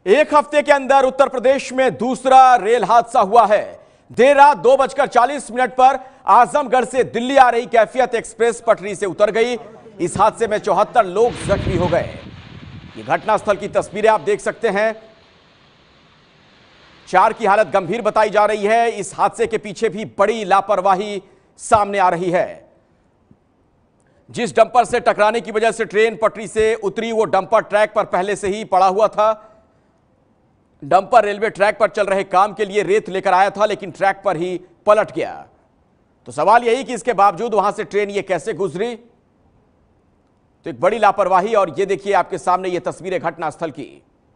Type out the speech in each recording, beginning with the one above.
एक हफ्ते के अंदर उत्तर प्रदेश में दूसरा रेल हादसा हुआ है। देर रात 2:40 पर आजमगढ़ से दिल्ली आ रही कैफियत एक्सप्रेस पटरी से उतर गई। इस हादसे में 74 लोग जख्मी हो गए। ये घटनास्थल की तस्वीरें आप देख सकते हैं। 4 की हालत गंभीर बताई जा रही है। इस हादसे के पीछे भी बड़ी लापरवाही सामने आ रही है। जिस डंपर से टकराने की वजह से ट्रेन पटरी से उतरी, वो डंपर ट्रैक पर पहले से ही पड़ा हुआ था। डंपर रेलवे ट्रैक पर चल रहे काम के लिए रेत लेकर आया था, लेकिन ट्रैक पर ही पलट गया। तो सवाल यही कि इसके बावजूद वहां से ट्रेन ये कैसे गुजरी। तो एक बड़ी लापरवाही। और ये देखिए आपके सामने ये तस्वीरें घटनास्थल की।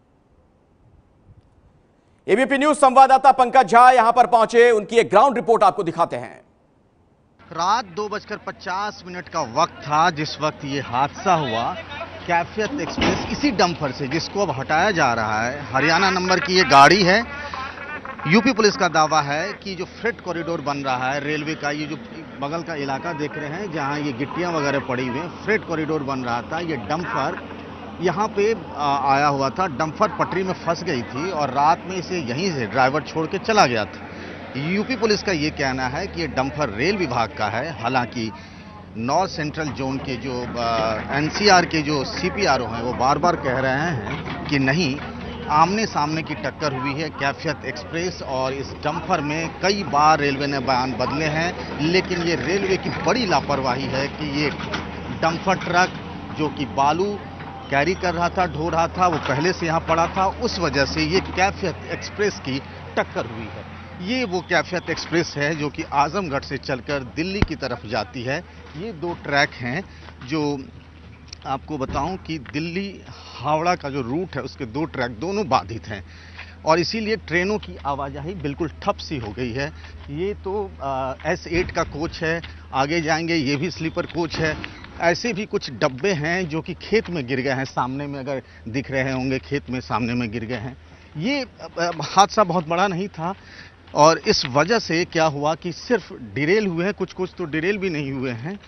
एबीपी न्यूज संवाददाता पंकज झा यहां पर पहुंचे, उनकी एक ग्राउंड रिपोर्ट आपको दिखाते हैं। रात 2:50 का वक्त था जिस वक्त ये हादसा हुआ। कैफियत एक्सप्रेस इसी डंपर से, जिसको अब हटाया जा रहा है, हरियाणा नंबर की ये गाड़ी है। यूपी पुलिस का दावा है कि जो फ्रेट कॉरिडोर बन रहा है रेलवे का, ये जो बगल का इलाका देख रहे हैं जहां ये गिट्टियां वगैरह पड़ी हुई हैं, फ्रेट कॉरिडोर बन रहा था। ये डंपर यहाँ पे आया हुआ था, डंपर पटरी में फंस गई थी और रात में इसे यहीं से ड्राइवर छोड़ के चला गया था। यूपी पुलिस का ये कहना है कि ये डंपर रेल विभाग का है। हालांकि नॉर्थ सेंट्रल जोन के जो एनसीआर के जो सीपीआरओ हैं वो बार बार कह रहे हैं कि नहीं, आमने सामने की टक्कर हुई है कैफियत एक्सप्रेस और इस डंपर में। कई बार रेलवे ने बयान बदले हैं, लेकिन ये रेलवे की बड़ी लापरवाही है कि ये डंपर ट्रक जो कि बालू कैरी कर रहा था, ढो रहा था, वो पहले से यहाँ पड़ा था। उस वजह से ये कैफियत एक्सप्रेस की टक्कर हुई है। ये वो कैफियत एक्सप्रेस है जो कि आजमगढ़ से चलकर दिल्ली की तरफ जाती है। ये 2 ट्रैक हैं जो आपको बताऊं कि दिल्ली हावड़ा का जो रूट है उसके 2 ट्रैक दोनों बाधित हैं और इसीलिए ट्रेनों की आवाजाही बिल्कुल ठप सी हो गई है। ये तो S8 का कोच है, आगे जाएंगे ये भी स्लीपर कोच है। ऐसे भी कुछ डब्बे हैं जो कि खेत में गिर गए हैं। सामने में अगर दिख रहे होंगे, खेत में सामने में गिर गए हैं। ये हादसा बहुत बड़ा नहीं था और इस वजह से क्या हुआ कि सिर्फ डिरेल हुए हैं, कुछ तो डिरेल भी नहीं हुए हैं।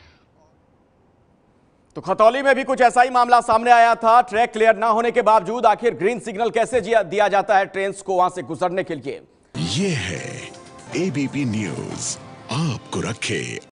तो खतौली में भी कुछ ऐसा ही मामला सामने आया था। ट्रैक क्लियर ना होने के बावजूद आखिर ग्रीन सिग्नल कैसे दिया जाता है ट्रेन को वहां से गुजरने के लिए। ये है एबीपी न्यूज, आपको रखे